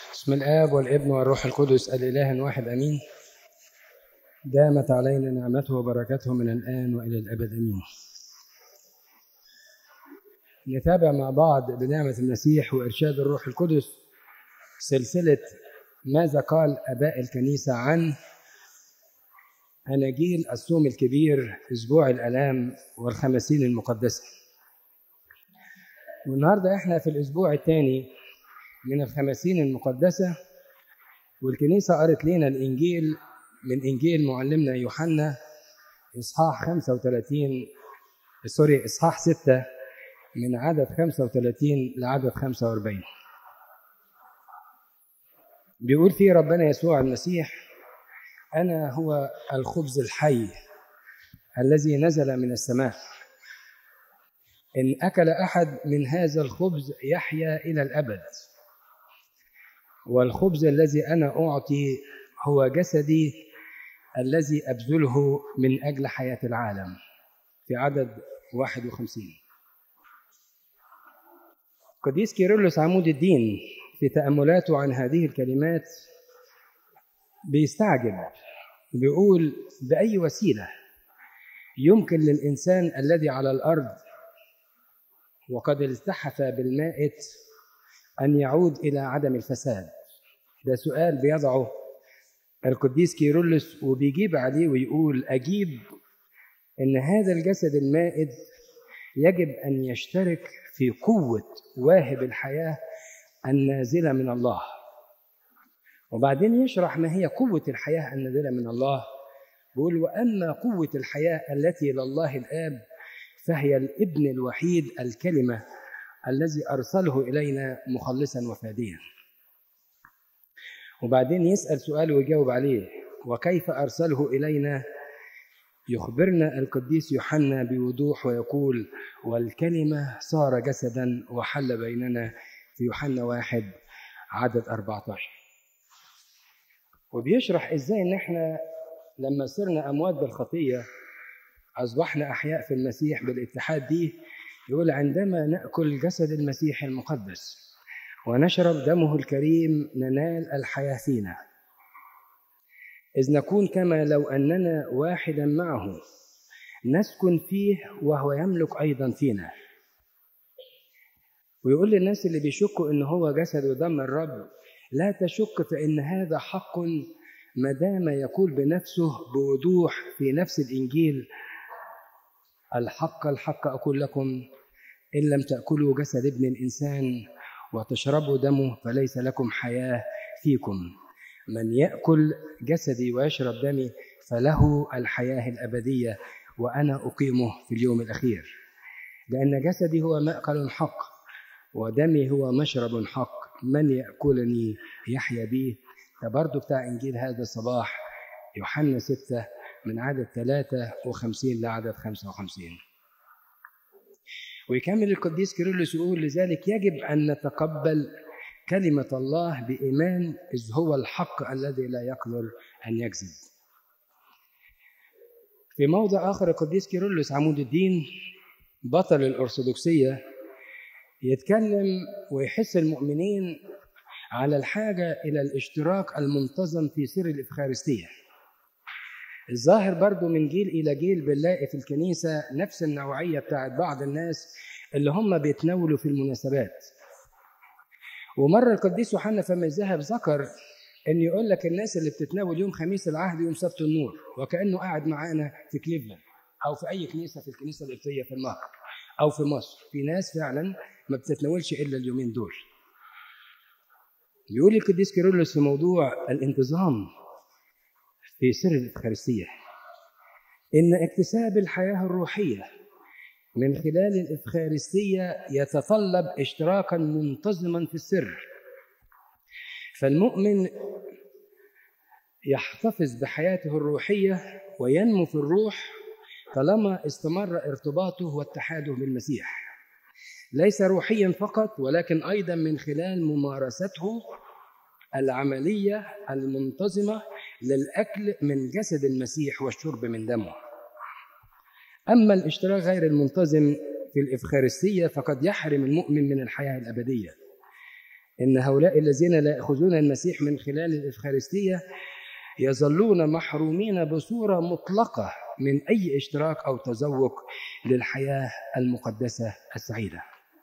بسم الآب والابن والروح القدس الإله واحد أمين. دامت علينا نعمته وبركاته من الآن وإلى الأبد أمين. نتابع مع بعض بنعمة المسيح وإرشاد الروح القدس سلسلة ماذا قال آباء الكنيسة عن أناجيل الصوم الكبير، أسبوع الآلام والخمسين المقدسة. والنهاردة إحنا في الأسبوع الثاني من الخمسين المقدسة، والكنيسة قرأت لنا الإنجيل من إنجيل معلمنا يوحنا إصحاح 6 من عدد 35 لعدد 45. بيقول فيه ربنا يسوع المسيح: أنا هو الخبز الحي الذي نزل من السماء، إن أكل أحد من هذا الخبز يحيا إلى الأبد، والخبز الذي أنا أعطي هو جسدي الذي أبذله من أجل حياة العالم، في عدد 51. قديس كيرلس عمود الدين في تأملاته عن هذه الكلمات بيستعجب، بيقول: بأي وسيلة يمكن للإنسان الذي على الأرض وقد التحف بالمائت أن يعود إلى عدم الفساد؟ ده سؤال بيضعه القديس كيرلس وبيجيب عليه ويقول: أجيب إن هذا الجسد المائت يجب أن يشترك في قوة واهب الحياة النازلة من الله. وبعدين يشرح ما هي قوة الحياة النازلة من الله. بيقول: وأما قوة الحياة التي لله الآب فهي الابن الوحيد الكلمة الذي أرسله إلينا مخلصا وفاديا. وبعدين يسأل سؤال ويجاوب عليه: وكيف أرسله إلينا؟ يخبرنا القديس يوحنا بوضوح ويقول: والكلمة صار جسدا وحل بيننا، في يوحنا 1 عدد 14. وبيشرح إزاي إن إحنا لما صرنا أموات بالخطية أصبحنا أحياء في المسيح بالاتحاد دي. يقول: عندما نأكل جسد المسيح المقدس ونشرب دمه الكريم ننال الحياة فينا، إذ نكون كما لو أننا واحدا معه، نسكن فيه وهو يملك أيضا فينا. ويقول للناس اللي بيشكوا إن هو جسد ودم الرب: لا تشك، فإن هذا حق ما دام يقول بنفسه بوضوح في نفس الإنجيل: الحق الحق أقول لكم، إن لم تأكلوا جسد ابن الإنسان وتشربوا دمه فليس لكم حياة فيكم. من يأكل جسدي ويشرب دمي فله الحياة الأبدية، وأنا أقيمه في اليوم الأخير. لأن جسدي هو مأكل حق ودمي هو مشرب حق، من يأكلني يحيا بي. ده برضو بتاع إنجيل هذا الصباح، يوحنا 6 من عدد 53 لعدد 55. ويكمل القديس كيرلس يقول: لذلك يجب أن نتقبل كلمة الله بإيمان، إذ هو الحق الذي لا يقدر أن يكذب. في موضع آخر القديس كيرلس عمود الدين بطل الأرثوذكسية يتكلم ويحث المؤمنين على الحاجة إلى الاشتراك المنتظم في سر الإفخارستية. الظاهر برضو من جيل إلى جيل بنلاقي في الكنيسة نفس النوعية بتاعت بعض الناس اللي هم بيتناولوا في المناسبات. ومرة القديس يوحنا فم الذهب ذكر إن يقول لك الناس اللي بتتناول يوم خميس العهد يوم سبت النور، وكأنه قاعد معانا في كليفلاند أو في أي كنيسة في الكنيسة القبطية في المهر أو في مصر. في ناس فعلا ما بتتناولش إلا اليومين دول. يقول القديس كيرلس في موضوع الانتظام في سر الإفخارستية إن اكتساب الحياة الروحية من خلال الإفخارستية يتطلب اشتراكا منتظما في السر. فالمؤمن يحتفظ بحياته الروحية وينمو في الروح طالما استمر ارتباطه واتحاده بالمسيح، ليس روحيا فقط ولكن أيضا من خلال ممارسته العملية المنتظمة للأكل من جسد المسيح والشرب من دمه. أما الاشتراك غير المنتظم في الإفخارستية فقد يحرم المؤمن من الحياة الأبدية، إن هؤلاء الذين لا يأخذون المسيح من خلال الإفخارستية يظلون محرومين بصورة مطلقة من أي اشتراك أو تذوق للحياة المقدسة السعيدة.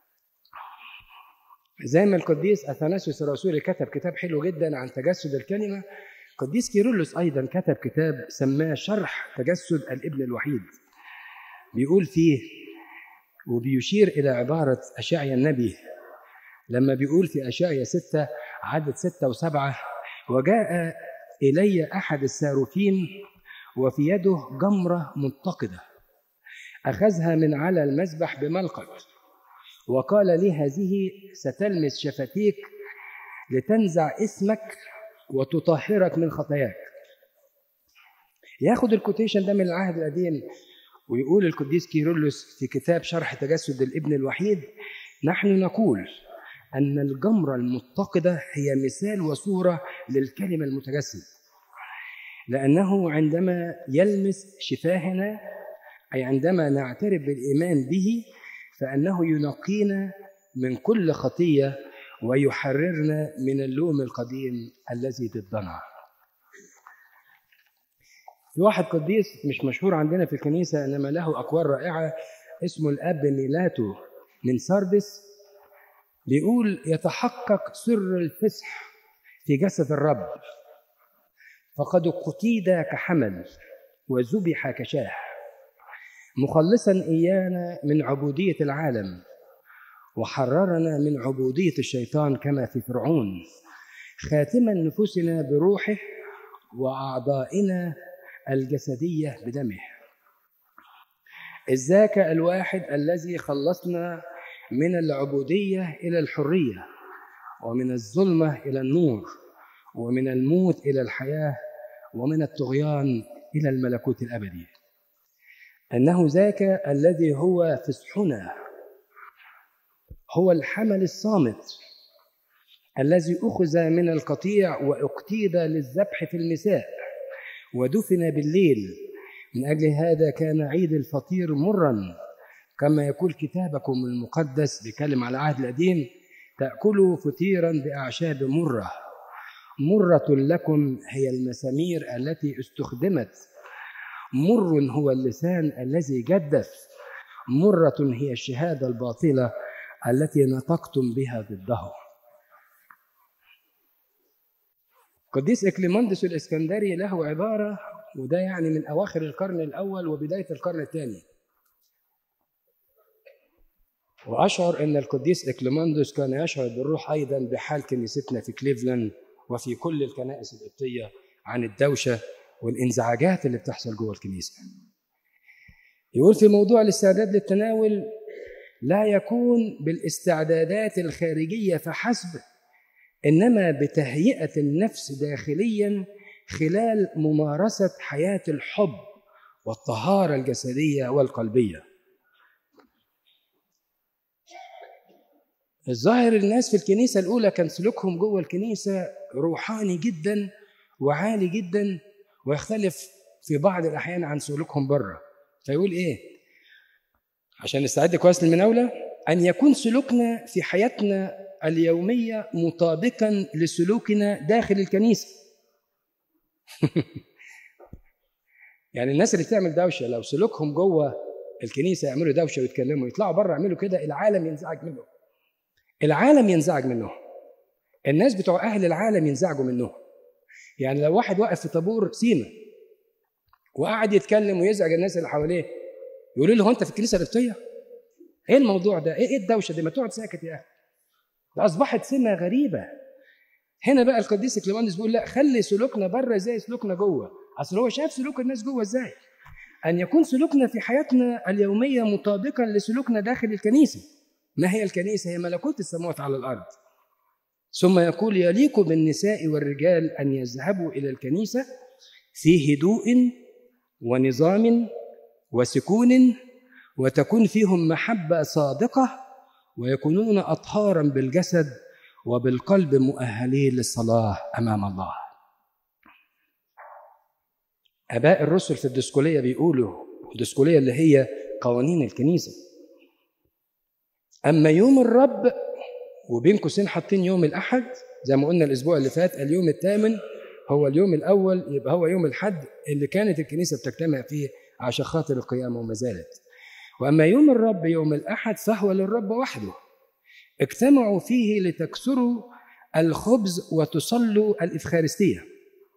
زي ما القديس أثناسيوس الرسولي كتب كتاب حلو جدا عن تجسد الكلمة، القديس كيرلس أيضا كتب كتاب سماه شرح تجسد الابن الوحيد. بيقول فيه وبيشير إلى عبارة أشعيا النبي لما بيقول في أشعيا 6 عدد 6 و7: وجاء إلي أحد الساروفين وفي يده جمرة متقدة، أخذها من على المذبح بملقط، وقال لي هذه ستلمس شفتيك لتنزع اسمك وتطهرك من خطاياك. ياخد الكوتيشن ده من العهد القديم ويقول القديس كيرلس في كتاب شرح تجسد الابن الوحيد: نحن نقول أن الجمرة المتقدة هي مثال وصورة للكلمة المتجسد، لأنه عندما يلمس شفاهنا، أي عندما نعترف بالإيمان به، فأنه ينقينا من كل خطية ويحررنا من اللوم القديم الذي ضدنا. في واحد قديس مش مشهور عندنا في الكنيسة إنما له أقوال رائعة اسمه الأب ميلاتو من ساردس، بيقول: يتحقق سر الفسح في جسد الرب، فقد قتيد كحمل وذبح كشاه، مخلصا إيانا من عبودية العالم وحررنا من عبودية الشيطان كما في فرعون، خاتما نفوسنا بروحه وأعضائنا الجسدية بدمه. إذ ذاك الواحد الذي خلصنا من العبودية إلى الحرية، ومن الظلمة إلى النور، ومن الموت إلى الحياة، ومن الطغيان إلى الملكوت الأبدي. أنه ذاك الذي هو فسحنا، هو الحمل الصامت الذي أخذ من القطيع وأقتيد للذبح في المساء ودفن بالليل. من أجل هذا كان عيد الفطير مرا، كما يقول كتابكم المقدس بيتكلم على العهد القديم: تأكلوا فطيرا بأعشاب مرة، مرة لكم هي المسامير التي استخدمت، مر هو اللسان الذي جدف، مرة هي الشهادة الباطلة التي نطقتم بها ضده. قديس إكليماندس الإسكندري له عبارة، وده يعني من أواخر القرن الأول وبداية القرن الثاني، وأشعر أن القديس إكليماندس كان يشعر بالروح أيضا بحال كنيستنا في كليفلاند وفي كل الكنائس القبطية عن الدوشة والانزعاجات اللي بتحصل جوه الكنيسة. يقول في موضوع الاستعداد للتناول: لا يكون بالاستعدادات الخارجية فحسب، إنما بتهيئة النفس داخليا خلال ممارسة حياة الحب والطهارة الجسدية والقلبية. الظاهر الناس في الكنيسة الأولى كان سلوكهم جوه الكنيسة روحاني جدا وعالي جدا، ويختلف في بعض الأحيان عن سلوكهم بره. فيقول إيه عشان نستعد كويس للمناولة؟ أن يكون سلوكنا في حياتنا اليومية مطابقا لسلوكنا داخل الكنيسة. يعني الناس اللي بتعمل دوشة لو سلوكهم جوه الكنيسة يعملوا دوشة ويتكلموا، يطلعوا بره يعملوا كده، العالم ينزعج منهم. العالم ينزعج منهم، الناس بتوع أهل العالم ينزعجوا منهم. يعني لو واحد واقف في طابور سيما وقعد يتكلم ويزعج الناس اللي حواليه، يقولوا له: هو أنت في الكنيسة القبطية؟ إيه الموضوع ده؟ إيه الدوشة دي؟ ما تقعد ساكت يا أخي. ده أصبحت سمة غريبة. هنا بقى القديس إكليماندس بيقول: لا، خلي سلوكنا بره زي سلوكنا جوه. أصل هو شاف سلوك الناس جوه إزاي. أن يكون سلوكنا في حياتنا اليومية مطابقا لسلوكنا داخل الكنيسة. ما هي الكنيسة؟ هي ملكوت السماوات على الأرض. ثم يقول: يليق بالنساء والرجال أن يذهبوا إلى الكنيسة في هدوء ونظام وسكون، وتكون فيهم محبة صادقة، ويكونون أطهارا بالجسد وبالقلب مؤهلين للصلاة أمام الله. آباء الرسل في الدسكولية بيقولوا، الدسكولية اللي هي قوانين الكنيسة: أما يوم الرب وبين قوسين حاطين يوم الأحد زي ما قلنا الأسبوع اللي فات، اليوم الثامن هو اليوم الأول، يبقى هو يوم الحد اللي كانت الكنيسة بتجتمع فيه عشان خاطر القيامة وما زالت. وأما يوم الرب يوم الأحد فهو للرب وحده، اجتمعوا فيه لتكسروا الخبز وتصلوا الإفخارستية،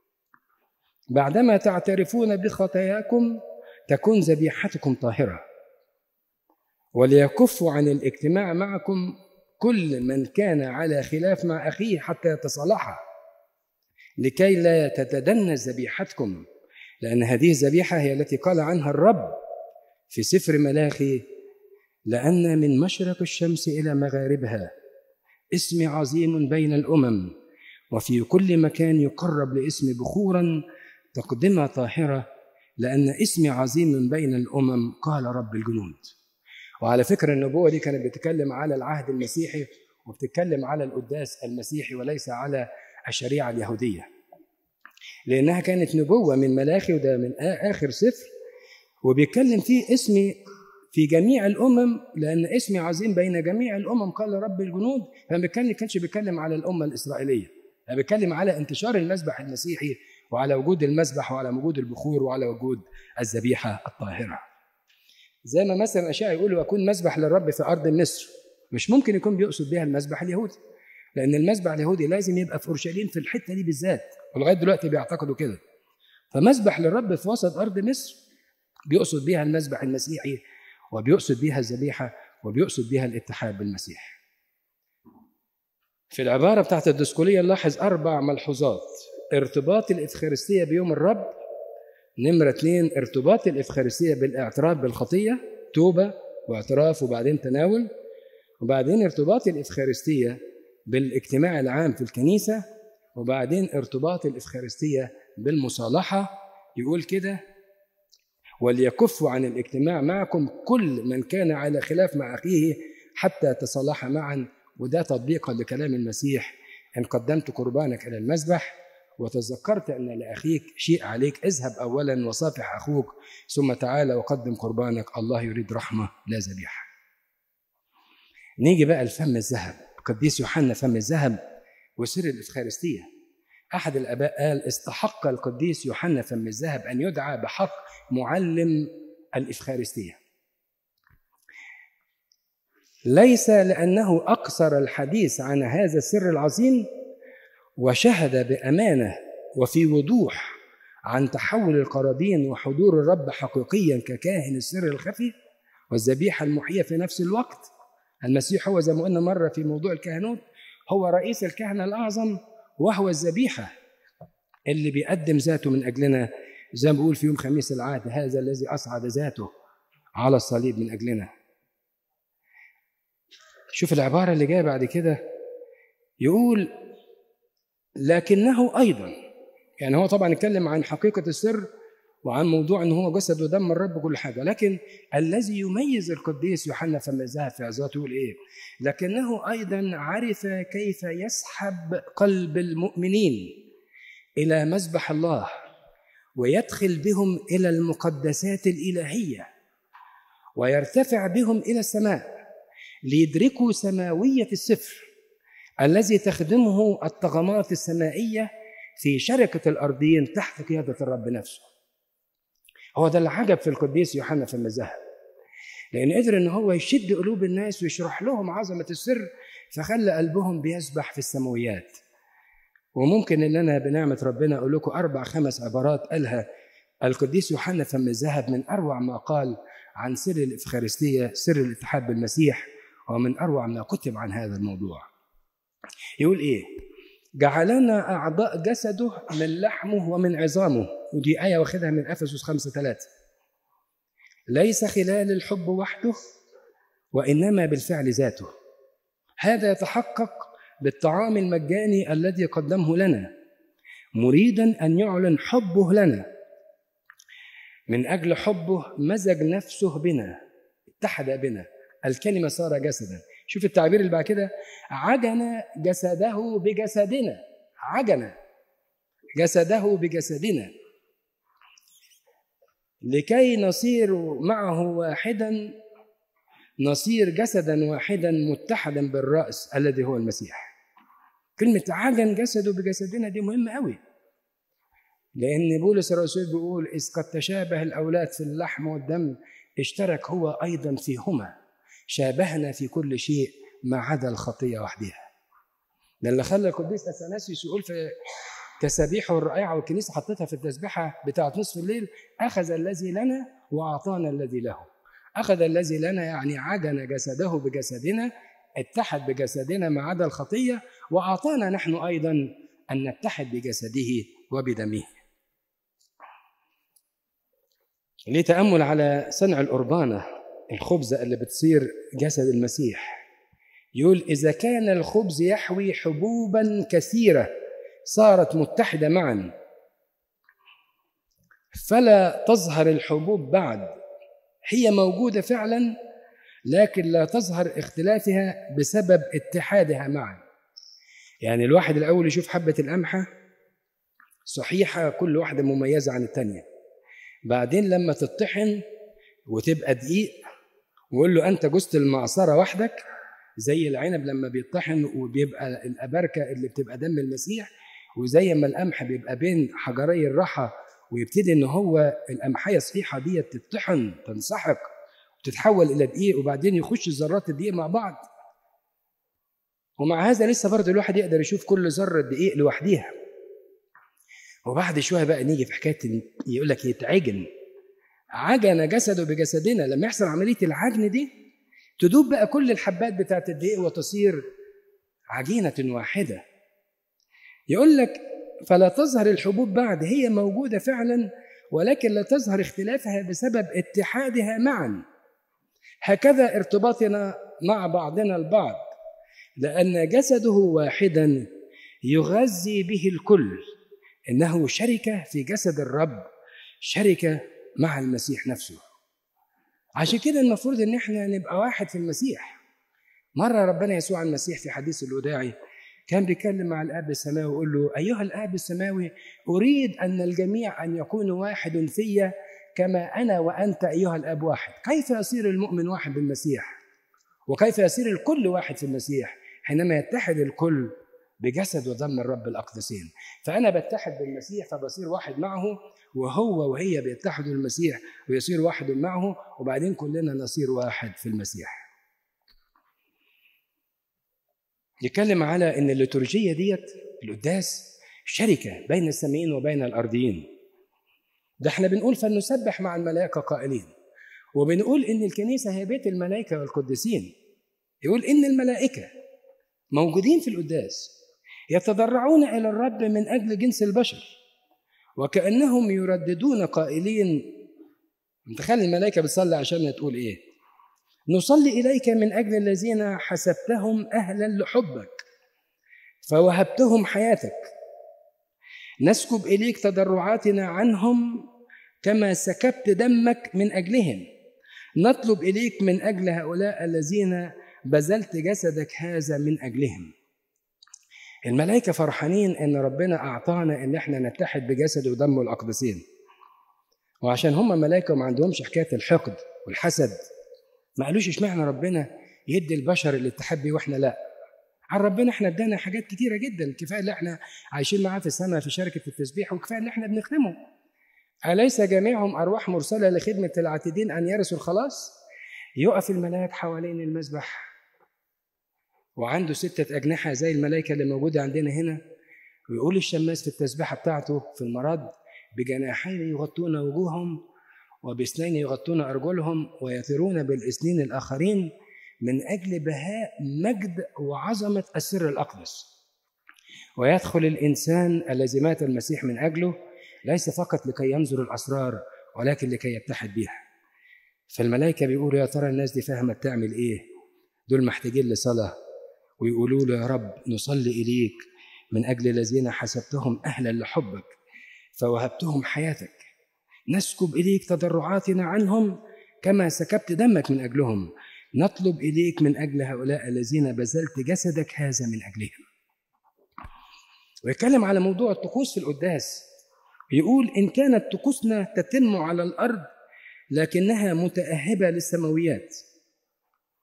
بعدما تعترفون بخطاياكم تكون ذبيحتكم طاهرة، وليكفوا عن الاجتماع معكم كل من كان على خلاف مع أخيه حتى يتصالحا، لكي لا تتدنس ذبيحتكم، لأن هذه الذبيحة هي التي قال عنها الرب في سفر ملاخي: لأن من مشرق الشمس إلى مغاربها اسمي عظيم بين الأمم، وفي كل مكان يقرب لاسمي بخورا تقدمة طاهرة، لأن اسمي عظيم بين الأمم، قال رب الجنود. وعلى فكرة النبوة دي كانت بتتكلم على العهد المسيحي، وبتتكلم على القداس المسيحي وليس على الشريعة اليهودية، لأنها كانت نبوة من ملاخي، وده من آخر سفر، وبيتكلم فيه اسمي في جميع الأمم، لأن اسمي عظيم بين جميع الأمم، قال رب الجنود. فما كانش بيتكلم على الأمة الإسرائيلية، بيتكلم على انتشار المذبح المسيحي، وعلى وجود المذبح، وعلى وجود البخور، وعلى وجود الذبيحة الطاهرة. زي ما مثلا أشياء يقولوا يكون مذبح للرب في أرض مصر، مش ممكن يكون بيقصد بها المذبح اليهودي، لأن المذبح اليهودي لازم يبقى في أورشليم في الحتة دي بالذات، ولغاية دلوقتي بيعتقدوا كده. فمذبح للرب في وسط أرض مصر بيقصد بها المذبح المسيحي، وبيقصد بها الذبيحة، وبيقصد بها الاتحاد بالمسيح. في العبارة بتاعت الدسقلية نلاحظ 4 ملحوظات: ارتباط الإفخارستية بيوم الرب، نمرة 2 ارتباط الإفخارستية بالاعتراف بالخطية، توبة واعتراف وبعدين تناول، وبعدين ارتباط الإفخارستية بالاجتماع العام في الكنيسة، وبعدين ارتباط الإفخارستية بالمصالحة. يقول كده: وليكفوا عن الاجتماع معكم كل من كان على خلاف مع أخيه حتى تصالح معا. وده تطبيقا لكلام المسيح: إن قدمت قربانك إلى المذبح وتذكرت أن لأخيك شيء عليك، اذهب أولا وصافح أخوك، ثم تعال وقدم قربانك، الله يريد رحمة لا ذبيحة. نيجي بقى لفم الذهب، قديس يوحنا فم الذهب وسر الإفخارستية. أحد الآباء قال: استحق القديس يوحنا فم الذهب أن يدعى بحق معلم الإفخارستية، ليس لأنه أقصر الحديث عن هذا السر العظيم وشهد بأمانة وفي وضوح عن تحول القرابين وحضور الرب حقيقيا ككاهن السر الخفي والذبيحة المحية في نفس الوقت. المسيح هو زي ما قلنا مرة في موضوع الكهنوت هو رئيس الكهنة الأعظم، وهو الذبيحة اللي بيقدم ذاته من أجلنا، زي ما بقول في يوم خميس العهد: هذا الذي أصعد ذاته على الصليب من أجلنا. شوف العبارة اللي جاية بعد كده، يقول: لكنه أيضا، يعني هو طبعا يتكلم عن حقيقة السر وعن موضوع أنه هو جسد ودم الرب كل حاجة، لكن الذي يميز القديس يوحنا فم الذهب في عظاته يقول إيه؟ لكنه أيضا عرف كيف يسحب قلب المؤمنين إلى مذبح الله ويدخل بهم إلى المقدسات الإلهية ويرتفع بهم إلى السماء ليدركوا سماوية السفر الذي تخدمه الطغمات السمائية في شركة الأرضين تحت قيادة الرب نفسه. هو ده اللي عجب في القديس يوحنا فم الذهب، لأن قدر إن هو يشد قلوب الناس ويشرح لهم عظمة السر، فخلى قلبهم بيسبح في السماويات. وممكن إن أنا بنعمة ربنا أقول لكم 4-5 عبارات قالها القديس يوحنا فم الذهب من أروع ما قال عن سر الإفخارستية، سر الاتحاد بالمسيح، ومن أروع ما كتب عن هذا الموضوع. يقول إيه؟ جعلنا أعضاء جسده من لحمه ومن عظامه، ودي آية واخدها من أفسس 5:3. ليس خلال الحب وحده وإنما بالفعل ذاته. هذا يتحقق بالطعام المجاني الذي قدمه لنا، مريدا أن يعلن حبه لنا. من أجل حبه مزج نفسه بنا، اتحد بنا، الكلمة صار جسدا. شوف التعبير اللي بعد كده: عجن جسده بجسدنا، عجن جسده بجسدنا لكي نصير معه واحدا نصير جسدا واحدا متحدا بالرأس الذي هو المسيح. كلمة عجن جسده بجسدنا دي مهمة قوي، لأن بولس الرسول بيقول إذ قد تشابه الأولاد في اللحم والدم اشترك هو أيضا فيهما، شابهنا في كل شيء ما عدا الخطية وحدها. ده اللي خلى القديس أثناسيوس يقول في تسابيحه الرائعة، والكنيسة حطتها في التسبيحة بتاعة نصف الليل: أخذ الذي لنا وأعطانا الذي له. أخذ الذي لنا يعني عجن جسده بجسدنا، اتحد بجسدنا ما عدا الخطية، وأعطانا نحن أيضا أن نتحد بجسده وبدمه. ليه تأمل على صنع القربانة، الخبزة اللي بتصير جسد المسيح. يقول إذا كان الخبز يحوي حبوبا كثيرة صارت متحدة معا، فلا تظهر الحبوب بعد، هي موجودة فعلا لكن لا تظهر اختلافها بسبب اتحادها معا. يعني الواحد الأول يشوف حبة القمحة صحيحة، كل واحدة مميزة عن التانية، بعدين لما تطحن وتبقى دقيق ويقول له أنت جزت المعصرة وحدك، زي العنب لما بيطحن وبيبقى الأبركة اللي بتبقى دم المسيح، وزي ما القمح بيبقى بين حجري الرحى ويبتدي إن هو القمحية الصحيحة دي تطحن تنسحق وتتحول إلى دقيق، وبعدين يخش ذرات الدقيق مع بعض. ومع هذا لسه برضه الواحد يقدر يشوف كل ذرة دقيق لوحديها. وبعد شوية بقى نيجي في حكاية يقول لك يتعجن، عجن جسده بجسدنا. لما يحصل عملية العجن دي تدوب بقى كل الحبات بتاعت الدقيق وتصير عجينة واحدة. يقول لك فلا تظهر الحبوب بعد، هي موجودة فعلا ولكن لا تظهر اختلافها بسبب اتحادها معا. هكذا ارتباطنا مع بعضنا البعض، لأن جسده واحدا يغذي به الكل، إنه شركة في جسد الرب، شركة مع المسيح نفسه. عشان كده المفروض إن احنا نبقى واحد في المسيح. مرة ربنا يسوع المسيح في حديث الوداعي كان بيتكلم مع الآب السماوي ويقول له: أيها الآب السماوي، أريد أن الجميع أن يكونوا واحد في كما أنا وأنت أيها الآب واحد. كيف يصير المؤمن واحد بالمسيح؟ وكيف يصير الكل واحد في المسيح؟ حينما يتحد الكل بجسد ودم الرب الأقدسين. فأنا بتحد بالمسيح فبصير واحد معه، وهو وهي بيتحدوا المسيح ويصير واحد معه، وبعدين كلنا نصير واحد في المسيح. يتكلم على ان الليتورجيه ديت القداس شركه بين السمائيين وبين الارضيين. ده احنا بنقول فلنسبح مع الملائكه قائلين، وبنقول ان الكنيسه هي بيت الملائكه والقديسين. يقول ان الملائكه موجودين في القداس يتضرعون الى الرب من اجل جنس البشر، وكانهم يرددون قائلين. متخيل الملائكه بتصلي عشان تقول ايه؟ نصلي إليك من أجل الذين حسبتهم أهلا لحبك فوهبتهم حياتك، نسكب إليك تضرعاتنا عنهم كما سكبت دمك من أجلهم، نطلب إليك من أجل هؤلاء الذين بذلت جسدك هذا من أجلهم. الملائكة فرحانين إن ربنا أعطانا إن احنا نتحد بجسد ودمه الأقدسين، وعشان هم ملائكة وما عندهمش حكاية الحقد والحسد، ما قالوش اشمعنى ربنا يدي البشر الاتحاد بيه واحنا لا. عن ربنا احنا ادانا حاجات كتيره جدا، كفايه اللي احنا عايشين معاه في السماء في شركه التسبيح، وكفايه اللي احنا بنخدمه. اليس جميعهم ارواح مرسله لخدمه العاتدين ان يرثوا الخلاص؟ يقف الملاك حوالين المذبح وعنده 6 أجنحة زي الملائكه اللي موجوده عندنا هنا، ويقول الشماس في التسبيحه بتاعته في المرض: بجناحين يغطون وجوههم وباثنين يغطون أرجلهم ويطيرون بالإثنين الآخرين من أجل بهاء مجد وعظمة السر الأقدس. ويدخل الإنسان الذي مات المسيح من أجله ليس فقط لكي ينظر الأسرار ولكن لكي يتحد بها. فالملائكة بيقولوا: يا ترى الناس دي فاهمة تعمل إيه؟ دول محتاجين لصلاة، ويقولوا له: يا رب نصلي إليك من أجل الذين حسبتهم أهلا لحبك فوهبتهم حياتك، نسكب إليك تضرعاتنا عنهم كما سكبت دمك من أجلهم، نطلب إليك من أجل هؤلاء الذين بذلت جسدك هذا من أجلهم. ويتكلم على موضوع الطقوس في القداس، يقول: إن كانت طقوسنا تتم على الأرض لكنها متأهبة للسماويات.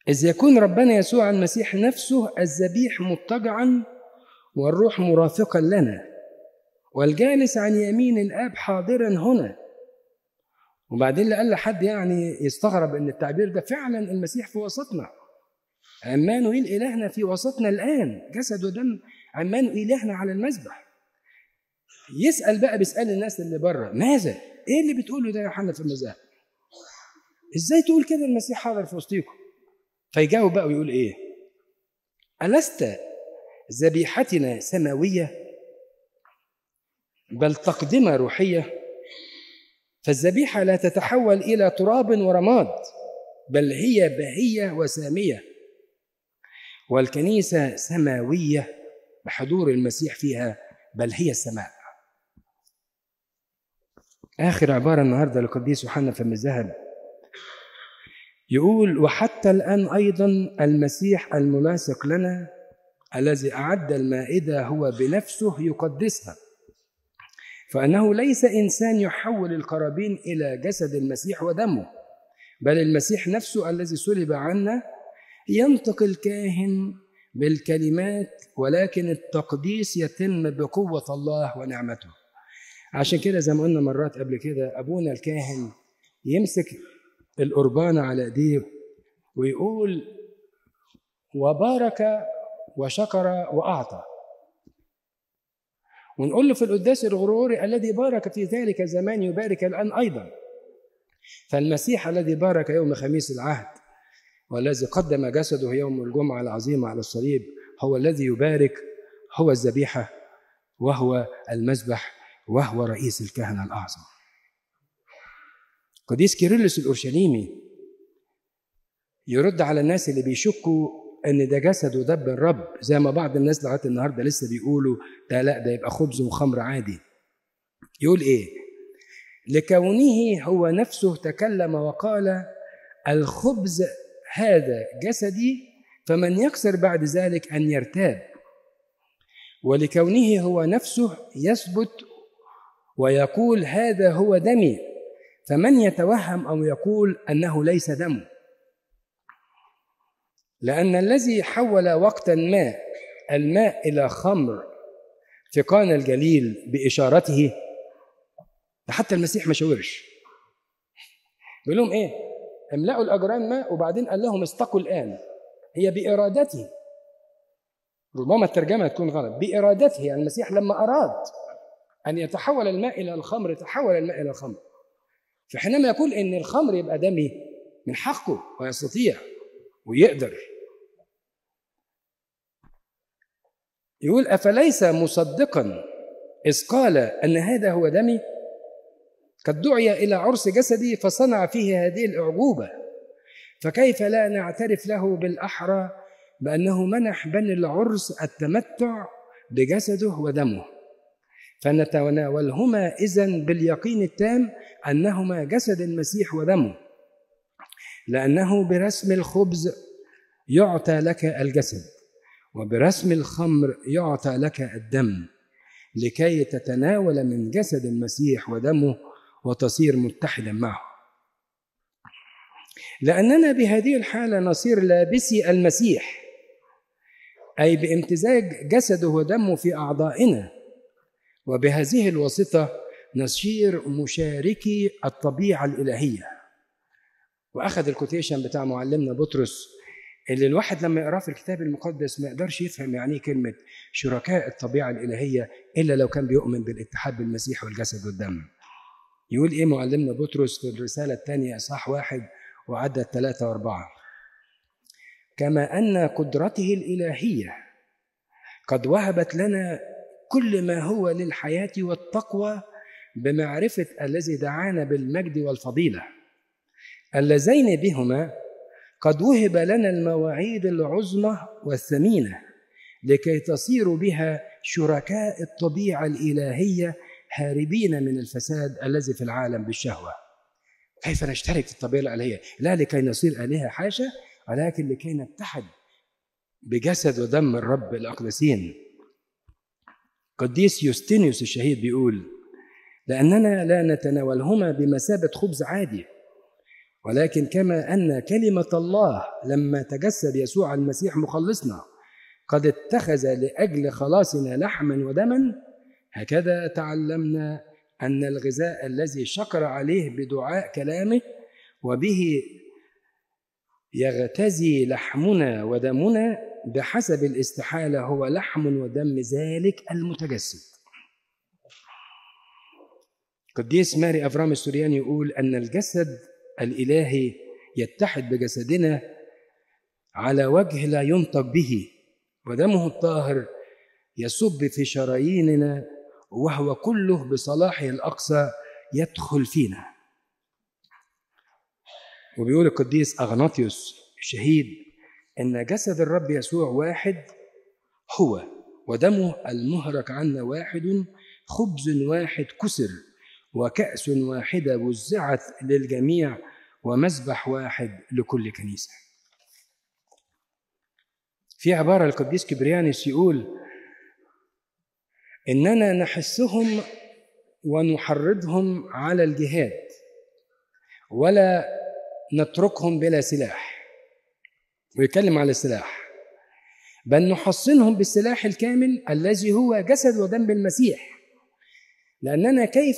إذ يكون ربنا يسوع المسيح نفسه الذبيح مضطجعا والروح مرافقا لنا والجالس عن يمين الآب حاضرا هنا. وبعدين لأقل حد يعني يستغرب أن التعبير ده فعلا المسيح في وسطنا، عمانوئيل إلهنا في وسطنا الآن، جسد ودم عمانوئيل إلهنا على المذبح. يسأل بقى، بيسأل الناس اللي بره، ماذا؟ إيه اللي بتقوله ده يا يوحنا في المذاهب؟ إزاي تقول كده المسيح حاضر في وسطيكم؟ فيجاوب بقى ويقول إيه؟ ألست ذبيحتنا سماوية بل تقدمة روحية؟ فالذبيحة لا تتحول إلى تراب ورماد، بل هي بهية وسامية، والكنيسة سماوية بحضور المسيح فيها، بل هي السماء. آخر عبارة النهاردة للقديس يوحنا فم الذهب يقول: وحتى الآن أيضا المسيح الملاصق لنا الذي أعد المائدة هو بنفسه يقدسها، فأنه ليس إنسان يحول القرابين إلى جسد المسيح ودمه، بل المسيح نفسه الذي صلب عنا. ينطق الكاهن بالكلمات، ولكن التقديس يتم بقوة الله ونعمته. عشان كده زي ما قلنا مرات قبل كده، أبونا الكاهن يمسك القربانة على ايديه ويقول: وبارك وشكر وأعطى. ونقول له في القداس الغروري: الذي بارك في ذلك الزمان يبارك الآن أيضا. فالمسيح الذي بارك يوم خميس العهد والذي قدم جسده يوم الجمعة العظيمة على الصليب هو الذي يبارك، هو الذبيحة وهو المذبح وهو رئيس الكهنة الأعظم. قديس كيرلس الأورشليمي يرد على الناس اللي بيشكوا ان ده جسد ودم الرب، زي ما بعض الناس لغايه النهارده لسه بيقولوا ده لا، ده يبقى خبز وخمر عادي. يقول ايه؟ لكونه هو نفسه تكلم وقال: الخبز هذا جسدي، فمن يكسر بعد ذلك ان يرتاب. ولكونه هو نفسه يثبت ويقول: هذا هو دمي، فمن يتوهم او يقول انه ليس دمه. لأن الذي حول وقتا ما الماء إلى خمر في قانا الجليل بإشارته، حتى المسيح ما شاورش، بيقول لهم إيه؟ املأوا الأجران ماء، وبعدين قال لهم استقوا الآن. هي بإرادته، ربما الترجمة تكون غلط، بإرادته، يعني المسيح لما أراد أن يتحول الماء إلى الخمر تحول الماء إلى الخمر. فحينما يقول إن الخمر يبقى دمي، من حقه ويستطيع ويقدر. يقول: أفليس مصدقا إذ قال أن هذا هو دمي؟ قد دعي إلى عرس جسدي فصنع فيه هذه الأعجوبة، فكيف لا نعترف له بالأحرى بأنه منح بني العرس التمتع بجسده ودمه، فنتناولهما إذن باليقين التام أنهما جسد المسيح ودمه، لأنه برسم الخبز يعطى لك الجسد، وبرسم الخمر يعطى لك الدم، لكي تتناول من جسد المسيح ودمه وتصير متحدا معه. لأننا بهذه الحالة نصير لابسي المسيح، أي بامتزاج جسده ودمه في أعضائنا، وبهذه الواسطة نصير مشاركي الطبيعة الإلهية. وأخذ الكوتيشن بتاع معلمنا بطرس اللي الواحد لما يقرأ في الكتاب المقدس ما يقدرش يفهم يعني كلمة شركاء الطبيعة الإلهية إلا لو كان بيؤمن بالاتحاد بالمسيح والجسد والدم. يقول إيه معلمنا بطرس في الرسالة الثانية إصحاح 1 وعدد 3 و4: كما أن قدرته الإلهية قد وهبت لنا كل ما هو للحياة والتقوى بمعرفة الذي دعانا بالمجد والفضيلة، اللذين بهما قد وهب لنا المواعيد العظمى والثمينة، لكي تصيروا بها شركاء الطبيعة الإلهية هاربين من الفساد الذي في العالم بالشهوة. كيف نشترك في الطبيعة الإلهية؟ لا لكي نصير آلهة حاشا، ولكن لكي نتحد بجسد ودم الرب الأقدسين. قديس يوستينيوس الشهيد بيقول: لأننا لا نتناولهما بمثابة خبز عادي، ولكن كما أن كلمة الله لما تجسد يسوع المسيح مخلصنا قد اتخذ لأجل خلاصنا لحما ودما، هكذا تعلمنا أن الغذاء الذي شكر عليه بدعاء كلامه وبه يغتزي لحمنا ودمنا بحسب الاستحالة هو لحم ودم ذلك المتجسد. قديس ماري أفرام السورياني يقول أن الجسد الإلهي يتحد بجسدنا على وجه لا ينطق به، ودمه الطاهر يصب في شراييننا وهو كله بصلاحه الأقصى يدخل فينا. وبيقول القديس أغناطيوس الشهيد أن جسد الرب يسوع واحد هو، ودمه المهرق عنا واحد، خبز واحد كسر، وكأس واحدة وزعت للجميع، ومذبح واحد لكل كنيسة. في عبارة القديس كبريانوس يقول إننا نحثهم ونحرضهم على الجهاد ولا نتركهم بلا سلاح، ويتكلم على السلاح، بل نحصنهم بالسلاح الكامل الذي هو جسد ودم المسيح، لأننا كيف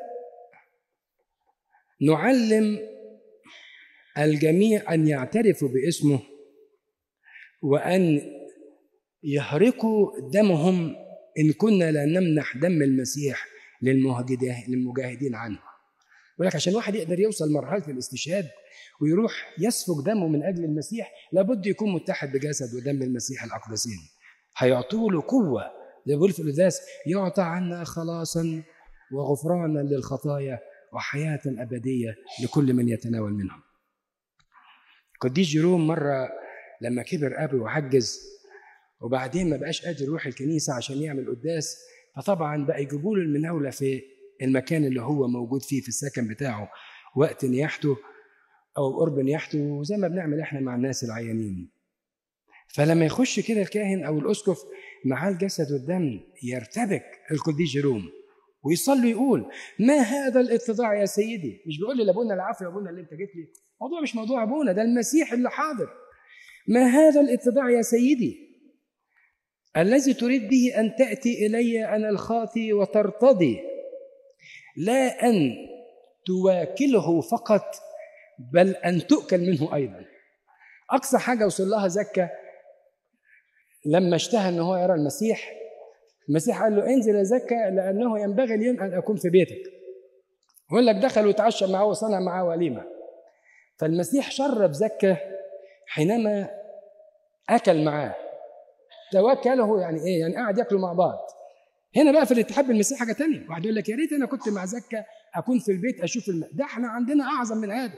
نعلم الجميع أن يعترفوا باسمه وأن يهرقوا دمهم إن كنا لا نمنح دم المسيح للمجاهدين عنه. ولكن عشان واحد يقدر يوصل مرحلة الاستشهاد ويروح يسفك دمه من أجل المسيح لابد يكون متحد بجسد ودم المسيح الأقدسين، هيعطوا له قوة. زي بيقول في القداس يعطى عنا خلاصا وغفرانا للخطايا وحياة أبدية لكل من يتناول منهم. قديس جيروم مرة لما كبر أبي وعجز وبعدين ما بقاش قادر يروح الكنيسة عشان يعمل قداس، فطبعا بقى يجيبوا له المناولة في المكان اللي هو موجود فيه في السكن بتاعه وقت نياحته أو قرب نياحته، زي ما بنعمل إحنا مع الناس العيانين. فلما يخش كده الكاهن أو الأسقف مع الجسد والدم يرتبك القديس جيروم ويصلي يقول ما هذا الاتضاع يا سيدي. مش بيقول لي لابونا العافية يا ابونا اللي انت جيت لي، الموضوع مش موضوع ابونا، ده المسيح اللي حاضر. ما هذا الاتضاع يا سيدي الذي تريد به أن تأتي إلي أنا الخاطي وترتضي، لا أن تواكله فقط بل أن تؤكل منه أيضا. أقصى حاجة وصل لها زكا لما اشتهى أنه هو يرى المسيح، المسيح قال له انزل يا زكا لأنه ينبغي اليوم أن أكون في بيتك. يقول لك دخل وتعشى معه وصنع معه وليمة. فالمسيح شرب زكا حينما أكل معاه، توكله يعني إيه؟ يعني قاعد يأكلوا مع بعض. هنا بقى في الاتحاد بالمسيح حاجة تانية، واحد يقول لك يا ريت أنا كنت مع زكا أكون في البيت أشوف ده احنا عندنا أعظم من هذا.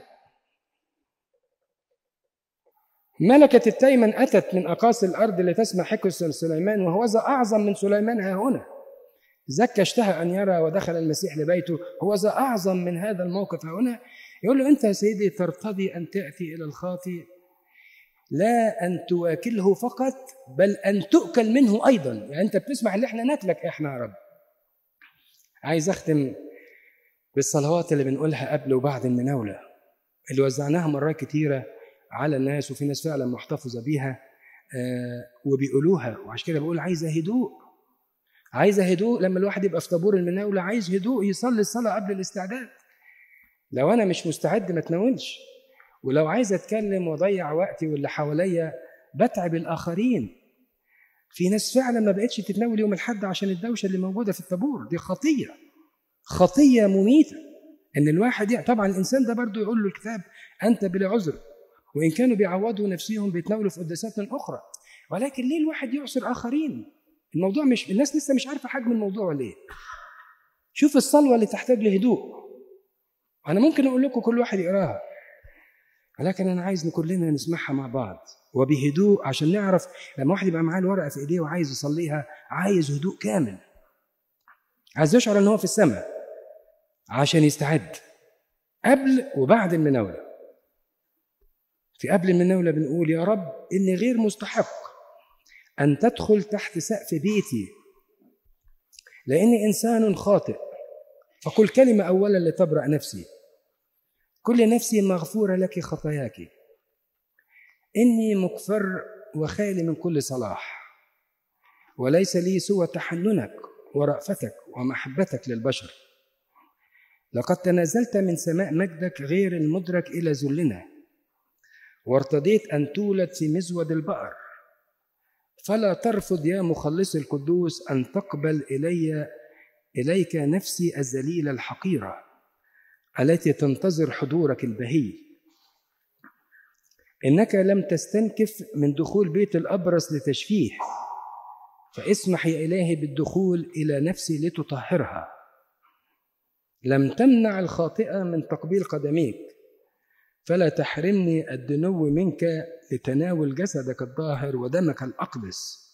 ملكة التيمن أتت من أقاصي الأرض لتسمع حكي سليمان، وهوذا أعظم من سليمان ها هنا. زكا اشتهى أن يرى ودخل المسيح لبيته، هوذا أعظم من هذا الموقف ها هنا. يقول له أنت يا سيدي ترتضي أن تأتي إلى الخاطي، لا أن تواكله فقط بل أن تؤكل منه أيضا. يعني أنت بتسمح اللي احنا ناكلك احنا يا رب. عايز أختم بالصلوات اللي بنقولها قبل وبعد المناولة اللي وزعناها مرات كتيرة على الناس، وفي ناس فعلا محتفظة بيها وبيقولوها. وعشان كده بقول عايزة هدوء، عايزة هدوء. لما الواحد يبقى في طابور المناولة عايز هدوء، يصلي الصلاة قبل الاستعداد. لو أنا مش مستعد ما تناولش، ولو عايز أتكلم وأضيع وقتي واللي حواليا بتعب الآخرين. في ناس فعلا ما بقتش تتناول يوم الحد عشان الدوشة اللي موجودة في الطابور. دي خطية، خطية مميتة. إن الواحد طبعا الإنسان ده برضو يقول له الكتاب أنت بلا عذر، وإن كانوا بيعوضوا نفسهم بيتناولوا في قداسات أخرى، ولكن ليه الواحد يعصر آخرين؟ الموضوع مش، الناس لسه مش عارفة حجم الموضوع ولا إيه. شوف الصلوة اللي تحتاج لهدوء، أنا ممكن أقول لكم كل واحد يقراها، ولكن أنا عايز كلنا نسمعها مع بعض وبهدوء، عشان نعرف لما واحد يبقى معاه الورقة في إيديه وعايز يصليها عايز هدوء كامل، عايز يشعر أنه هو في السماء عشان يستعد قبل وبعد المناولة. في قبل المناولة بنقول يا رب إني غير مستحق أن تدخل تحت سقف بيتي لأني إنسان خاطئ، فقل كلمة أولا لتبرأ نفسي. كل نفسي مغفورة لك خطاياك، إني مكفر وخالي من كل صلاح، وليس لي سوى تحننك ورأفتك ومحبتك للبشر. لقد تنازلت من سماء مجدك غير المدرك إلى ذلنا، وارتضيت أن تولد في مزود البقر. فلا ترفض يا مخلص القدوس أن تقبل إليك نفسي الذليلة الحقيرة التي تنتظر حضورك البهي. إنك لم تستنكف من دخول بيت الأبرص لتشفيه، فاسمح يا إلهي بالدخول إلى نفسي لتطهرها. لم تمنع الخاطئة من تقبيل قدميك، فلا تحرمني الدنو منك لتناول جسدك الطاهر ودمك الأقدس،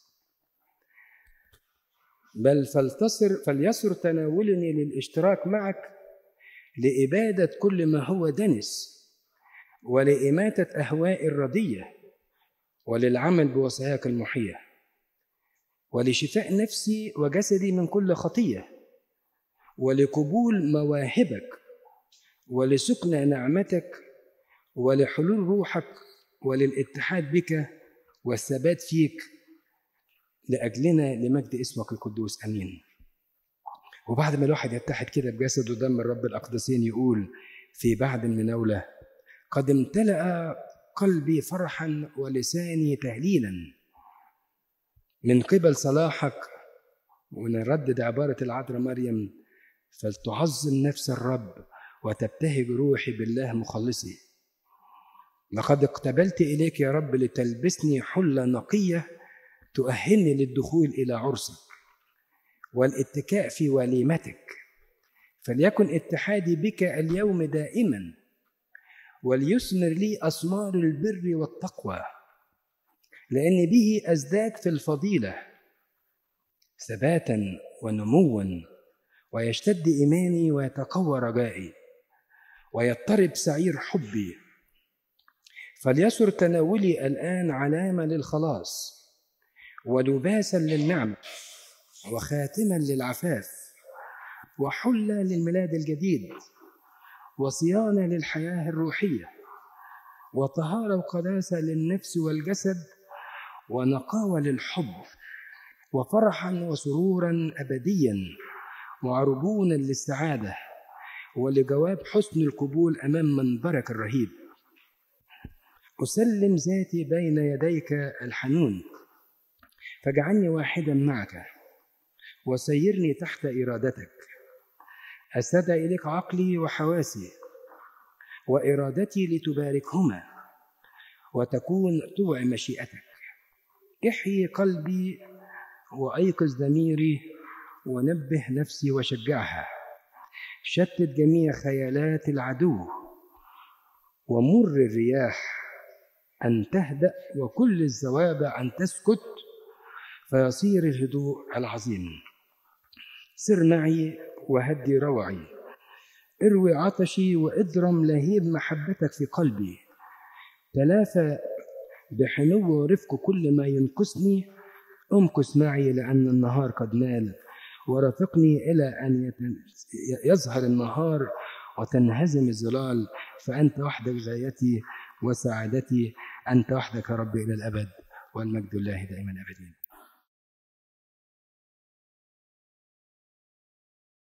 بل فليسر تناولني للاشتراك معك لإبادة كل ما هو دنس، ولإماتة أهواء الردية، وللعمل بوصاياك المحية، ولشفاء نفسي وجسدي من كل خطية، ولقبول مواهبك، ولسكن نعمتك، ولحلول روحك، وللاتحاد بك والثبات فيك لأجلنا لمجد اسمك القدوس. أمين. وبعد ما الواحد يتحد كده بجسد ودم الرب الأقدسين يقول في بعد المناولة: قد امتلأ قلبي فرحا ولساني تهليلا من قبل صلاحك. ونردد عبارة العذراء مريم: فلتعظم نفس الرب وتبتهج روحي بالله مخلصي. لقد اقتبلت إليك يا رب لتلبسني حلة نقية تؤهلني للدخول إلى عرسك والاتكاء في وليمتك. فليكن اتحادي بك اليوم دائما، وليثمر لي أثمار البر والتقوى، لأن به أزداد في الفضيلة ثباتا ونموا، ويشتد إيماني ويتقوى رجائي ويضطرب سعير حبي. فليسر تناولي الآن علامة للخلاص، ولباسا للنعمة، وخاتما للعفاف، وحلة للميلاد الجديد، وصيانة للحياة الروحية، وطهارة وقداسة للنفس والجسد، ونقاوة للحب، وفرحا وسرورا أبديا، وعربونا للسعادة، ولجواب حسن القبول أمام منبرك الرهيب. أسلم ذاتي بين يديك الحنون، فاجعلني واحدا معك، وسيرني تحت إرادتك. أستدعي إليك عقلي وحواسي وإرادتي لتباركهما وتكون طوع مشيئتك. احيي قلبي وأيقظ ضميري، ونبه نفسي وشجعها. شتت جميع خيالات العدو، ومر الرياح أن تهدأ، وكل الزوابع أن تسكت، فيصير الهدوء العظيم. سر معي وهدي روعي، اروي عطشي وادرم لهيب محبتك في قلبي. تلافى بحنو ورفق كل ما ينقصني. امكث معي لأن النهار قد مال، ورافقني إلى أن يظهر النهار وتنهزم الظلال. فأنت وحدك غايتي وسعادتي، أنت وحدك يا رب إلى الأبد، والمجد لله دائما أبدا.